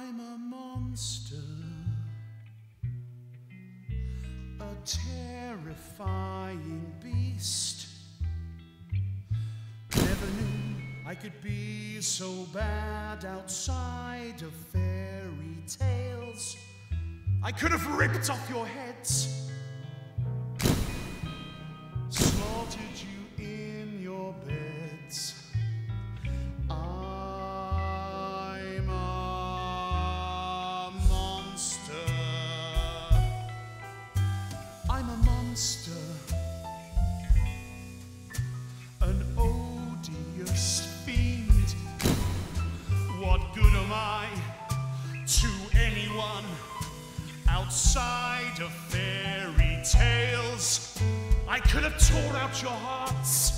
I'm a monster, a terrifying beast. Never knew I could be so bad outside of fairy tales. I could have ripped off your heads, slaughtered you in your beds. I'm a monster. I'm a monster, an odious fiend. What good am I to anyone outside of fairy tales? I could have torn out your hearts